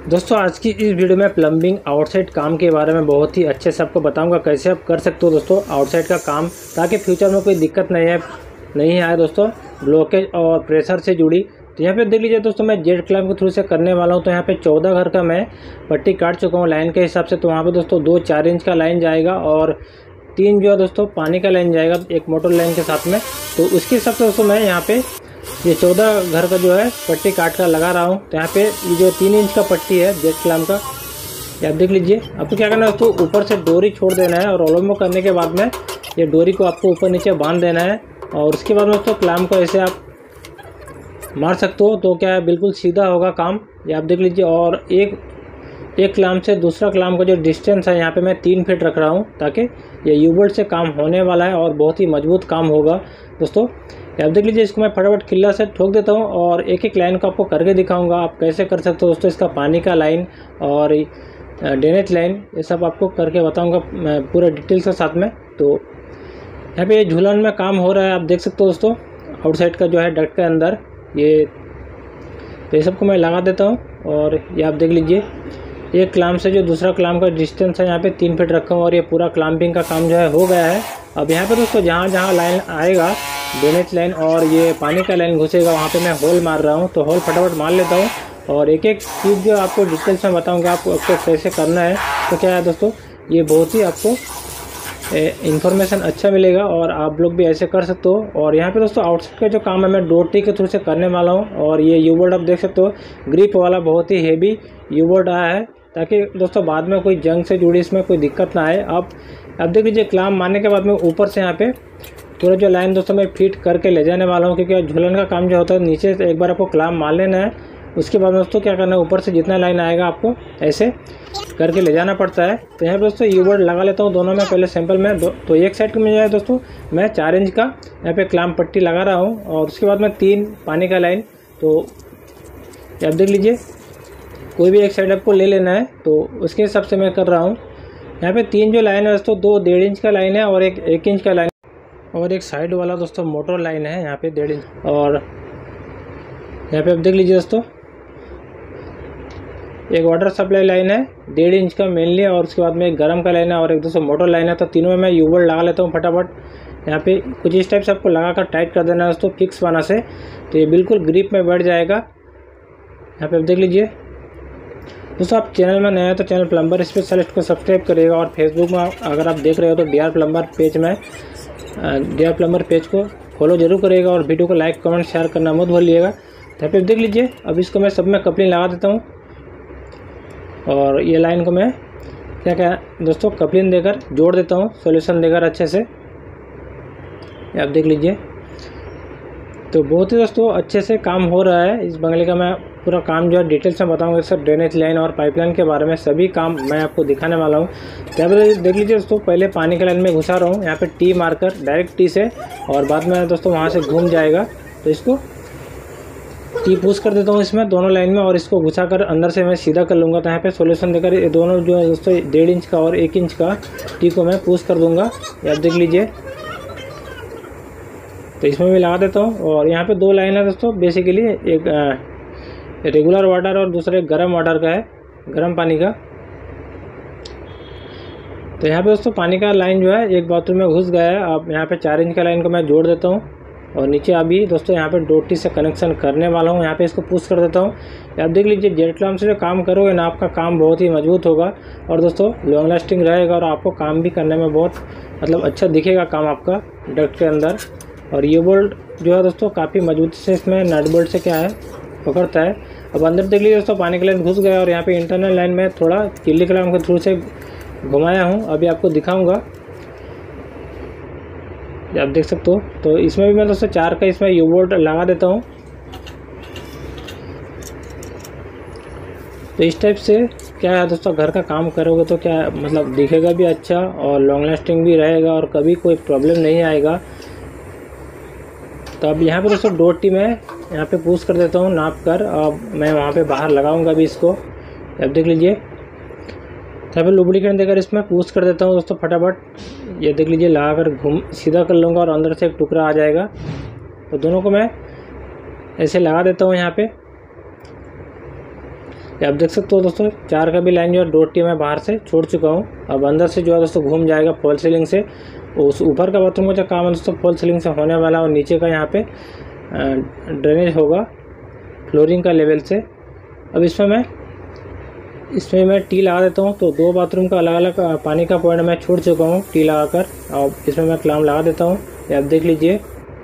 दोस्तों आज की इस वीडियो में प्लम्बिंग आउटसाइड काम के बारे में बहुत ही अच्छे से आपको बताऊंगा कैसे आप कर सकते हो दोस्तों आउटसाइड का काम, ताकि फ्यूचर में कोई दिक्कत नहीं आए दोस्तों ब्लॉकेज और प्रेशर से जुड़ी। तो यहाँ पे देख लीजिए दोस्तों, मैं जेट क्लैम्प के थ्रू से करने वाला हूँ। तो यहाँ पे 14 घर का मैं पट्टी काट चुका हूँ लाइन के हिसाब से। तो वहाँ पे दोस्तों 2 4 इंच का लाइन जाएगा और 3 जो है दोस्तों पानी का लाइन जाएगा एक मोटर लाइन के साथ में। तो उसके हिसाब से दोस्तों मैं यहाँ पे ये 14 घर का जो है पट्टी काट कर लगा रहा हूँ। तो यहाँ पे ये जो 3 इंच का पट्टी है जेट क्लैम्प का, ये आप देख लीजिए। आपको क्या करना है दोस्तों, ऊपर से डोरी छोड़ देना है और ओलम्बो करने के बाद में ये डोरी को आपको ऊपर नीचे बांध देना है। और उसके बाद में दोस्तों क्लैम्प को ऐसे आप मार सकते हो तो क्या है बिल्कुल सीधा होगा काम, ये आप देख लीजिए। और एक क्लैम्प से दूसरा क्लैम्प का जो डिस्टेंस है यहाँ पे मैं 3 फीट रख रहा हूँ, ताकि ये यू-बोल्ट से काम होने वाला है और बहुत ही मजबूत काम होगा दोस्तों। आप देख लीजिए, इसको मैं फटाफट किल्ला से ठोक देता हूँ और एक एक लाइन को आपको करके दिखाऊंगा आप कैसे कर सकते हो दोस्तों। इसका पानी का लाइन और ड्रेनेज लाइन ये सब आपको करके बताऊंगा पूरा डिटेल्स के साथ में। तो यहाँ पे ये झूलन में काम हो रहा है, आप देख सकते हो दोस्तों आउटसाइड का जो है डक्ट के अंदर ये। तो ये सबको मैं लगा देता हूँ और ये आप देख लीजिए, एक क्लैम्प से जो दूसरा क्लैम्प का डिस्टेंस है यहाँ पे 3 फीट रखा हूँ और ये पूरा क्लैम्पिंग का काम जो है हो गया है। अब यहाँ पे दोस्तों जहाँ जहाँ लाइन आएगा ड्रेनेज लाइन और ये पानी का लाइन घुसेगा, वहाँ पे मैं होल मार रहा हूँ। तो होल फटाफट मार लेता हूँ और एक एक चीज़ जो आपको डिटेल्स में बताऊँगा आपको कैसे करना है। तो क्या है दोस्तों, ये बहुत ही आपको इन्फॉर्मेशन अच्छा मिलेगा और आप लोग भी ऐसे कर सकते हो। और यहाँ पे दोस्तों आउटसाइड का जो काम है मैं डोटी के थ्रू से करने वाला हूँ। और ये यू-बोल्ट आप देख सकते हो ग्रिप वाला बहुत ही हेवी यू-बोल्ट आया है, ताकि दोस्तों बाद में कोई जंग से जुड़ी इसमें कोई दिक्कत ना आए। अब देख लीजिए, क्लैम्प मारने के बाद में ऊपर से यहाँ पे थोड़ा जो लाइन दोस्तों मैं फिट करके ले जाने वाला हूँ, क्योंकि झूलन का काम जो होता है नीचे से एक बार आपको क्लैम्प मार लेना है, उसके बाद दोस्तों क्या करना है ऊपर से जितना लाइन आएगा आपको ऐसे करके ले जाना पड़ता है। तो यहाँ पे दोस्तों यू-बोल्ट लगा लेता हूँ दोनों में, पहले सैंपल में तो एक साइड में जाए दोस्तों मैं 4 इंच का यहाँ पे क्लैम्प पट्टी लगा रहा हूँ और उसके बाद में 3 पानी का लाइन। तो आप देख लीजिए, कोई भी एक साइड आपको ले लेना है, तो उसके हिसाब से मैं कर रहा हूँ। यहाँ पे 3 जो लाइन है दोस्तों, 2 1.5 इंच का लाइन है और एक 1 इंच का लाइन और एक साइड वाला दोस्तों मोटर लाइन है यहाँ पे 1.5 इंच। और यहाँ पे आप देख लीजिए दोस्तों, एक वाटर सप्लाई लाइन है 1.5 इंच का मेनली और उसके बाद में एक गर्म का लाइन है और एक दोस्तों मोटर लाइन है। तो तीनों में मैं यू-बोल्ट लगा लेता हूँ फटाफट। यहाँ पे कुछ इस टाइप से आपको लगा कर टाइट कर देना है दोस्तों फिक्स वाला से, तो ये बिल्कुल ग्रिप में बैठ जाएगा। यहाँ पे आप देख लीजिए दोस्तों, आप चैनल में नए हैं तो चैनल प्लम्बर स्पेशलिस्ट को सब्सक्राइब करिएगा और फेसबुक में अगर आप देख रहे हो तो डी आर प्लम्बर पेज को फॉलो जरूर करिएगा और वीडियो को लाइक कमेंट शेयर करना मत भूलिएगा। यहाँ पे देख लीजिए, अब इसको मैं सब में कपलिंग लगा देता हूँ और ये लाइन को मैं क्या दोस्तों कपलिंग देकर जोड़ देता हूँ, सॉल्यूशन देकर अच्छे से। आप देख लीजिए, तो बहुत ही दोस्तों अच्छे से काम हो रहा है इस बंगले का। मैं पूरा काम जो है डिटेल्स में बताऊंगा, सब ड्रेनेज लाइन और पाइपलाइन के बारे में सभी काम मैं आपको दिखाने वाला हूँ। यहाँ पर देख लीजिए दोस्तों, पहले पानी के लाइन में घुसा रहा हूँ यहाँ पे टी मारकर डायरेक्ट टी से, और बाद में दोस्तों वहाँ से घूम जाएगा। तो इसको टी पुश कर देता हूँ इसमें दोनों लाइन में और इसको घुसा कर अंदर से मैं सीधा कर लूँगा। तो यहाँ पे सॉल्यूशन देकर ये दोनों जो है दोस्तों 1.5 इंच का और 1 इंच का टी को मैं पुश कर दूँगा। आप देख लीजिए, तो इसमें भी लगा देता हूँ। और यहाँ पे 2 लाइन है दोस्तों बेसिकली, एक रेगुलर वाटर और दूसरा एक गर्म वाटर का है, गर्म पानी का। तो यहाँ पे दोस्तों पानी का लाइन जो है एक बाथरूम में घुस गया है। अब यहाँ पे 4 इंच का लाइन को मैं जोड़ देता हूँ और नीचे अभी दोस्तों यहाँ पे डोटी से कनेक्शन करने वाला हूँ। यहाँ पे इसको पुश कर देता हूँ। आप देख लीजिए, जेट क्लैम्प से जो काम करोगे ना आपका काम बहुत ही मजबूत होगा और दोस्तों लॉन्ग लास्टिंग रहेगा और आपको काम भी करने में बहुत मतलब अच्छा दिखेगा काम आपका डक्ट के अंदर। और ये बोल्ट जो है दोस्तों काफ़ी मजबूती से इसमें नट बोल्ट से क्या है पकड़ता है। अब अंदर देख लीजिए दोस्तों, पानी का लाइन घुस गया और यहाँ पे इंटरनल लाइन में थोड़ा किल्ली क्लैम्प के थ्रू से घुमाया हूँ, अभी आपको दिखाऊंगा, आप देख सकते हो। तो इसमें भी मैं दोस्तों 4 का इसमें यू-बोल्ट लगा देता हूँ। तो इस टाइप से क्या है दोस्तों, घर का काम करोगे तो क्या मतलब दिखेगा भी अच्छा और लॉन्ग लास्टिंग भी रहेगा और कभी कोई प्रॉब्लम नहीं आएगा। तो अब यहाँ पे दोस्तों डोटी मैं यहाँ पे पुश कर देता हूँ नाप कर। अब मैं वहाँ पे बाहर लगाऊंगा अभी इसको, अब देख लीजिए। यहाँ पे लुब्रिकेंट देकर इसमें पुश कर देता हूँ दोस्तों फटाफट। ये देख लीजिए, लगा कर घूम सीधा कर लूँगा और अंदर से एक टुकड़ा आ जाएगा। तो दोनों को मैं ऐसे लगा देता हूँ यहाँ पे। आप देख सकते हो दोस्तों 4 का भी लाइन जो है डोटी मैं बाहर से छोड़ चुका हूँ। अब अंदर से जो है दोस्तों घूम जाएगा फॉल सीलिंग से। उस ऊपर का बाथरूम का जो काम है दोस्तों फॉल सीलिंग से होने वाला है और नीचे का यहाँ पे ड्रेनेज होगा फ्लोरिंग का लेवल से। अब इसमें मैं टी लगा देता हूँ। तो 2 बाथरूम का अलग अलग पानी का पॉइंट मैं छोड़ चुका हूँ टी लगाकर। और इसमें मैं क्लाम लगा देता हूँ, ये आप देख लीजिए।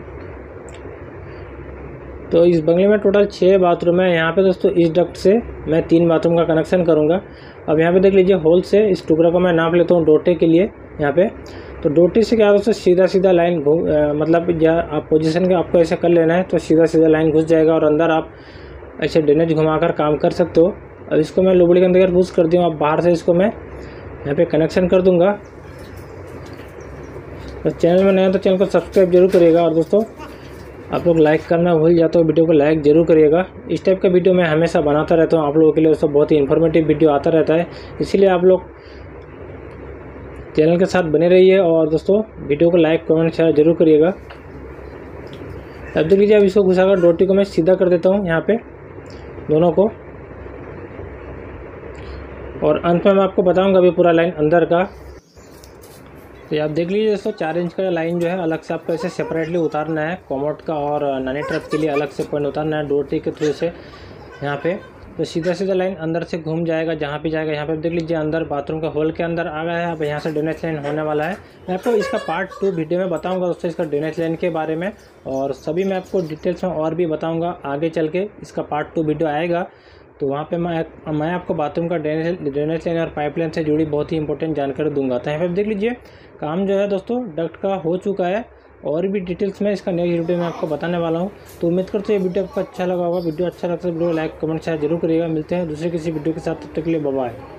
तो इस बंगले में टोटल 6 बाथरूम है। यहाँ पे दोस्तों इस डक्ट से मैं 3 बाथरूम का कनेक्शन करूँगा। अब यहाँ पे देख लीजिए होल से इस टुकड़ा को मैं नाप लेता हूँ डोटे के लिए यहाँ पे। तो डोटी से क्या दोस्तों सीधा लाइन मतलब आप पोजीशन के आपको ऐसे कर लेना है तो सीधा लाइन घुस जाएगा और अंदर आप ऐसे ड्रेनेज घुमाकर काम कर सकते हो। अब इसको मैं लुब्रिकेंट देकर पुश कर दिया। अब बाहर से इसको मैं यहाँ पे कनेक्शन कर दूंगा। तो चैनल में नया है तो चैनल को सब्सक्राइब जरूर करिएगा। और दोस्तों आप लोग लाइक करना भूल जाते हो, वीडियो को लाइक जरूर करिएगा। इस टाइप का वीडियो मैं हमेशा बनाता रहता हूँ आप लोगों के लिए। दोस्तों बहुत ही इन्फॉर्मेटिव वीडियो आता रहता है, इसीलिए आप लोग चैनल के साथ बने रहिए। और दोस्तों वीडियो को लाइक कमेंट शेयर जरूर करिएगा। अब देख लीजिए अब इसको घुसाकर डोटी को मैं सीधा कर देता हूँ यहाँ पे दोनों को। और अंत में मैं आपको बताऊंगा अभी पूरा लाइन अंदर का। तो आप देख लीजिए दोस्तों 4 इंच का लाइन जो है अलग से आपको ऐसे सेपरेटली उतारना है। कॉमोड का और नानी ट्रप के लिए अलग से पॉइंट उतारना है डोटी के थ्रू से यहाँ पे। तो सीधा लाइन अंदर से घूम जाएगा जहाँ भी जाएगा। यहाँ पे देख लीजिए अंदर बाथरूम का होल के अंदर आ गया है। अब यहाँ से ड्रेनेज लाइन होने वाला है। मैं आपको इसका पार्ट 2 वीडियो में बताऊंगा दोस्तों इसका ड्रेनेज लाइन के बारे में। और सभी मैं आपको डिटेल्स में और भी बताऊंगा आगे चल के। इसका पार्ट 2 वीडियो आएगा तो वहाँ पे मैं आपको बाथरूम का ड्रेनेज लाइन और पाइपलाइन से जुड़ी बहुत ही इंपॉर्टेंट जानकारी दूंगा। तो यहाँ पे देख लीजिए काम जो है दोस्तों डक्ट का हो चुका है। और भी डिटेल्स में इसका नेक्स्ट वीडियो में आपको बताने वाला हूँ। तो उम्मीद करते हैं ये वीडियो आपको अच्छा लगा होगा। वीडियो अच्छा लगता है वीडियो लाइक कमेंट शेयर जरूर करिएगा। मिलते हैं दूसरे किसी वीडियो के साथ, तब तक के लिए बाय बाय।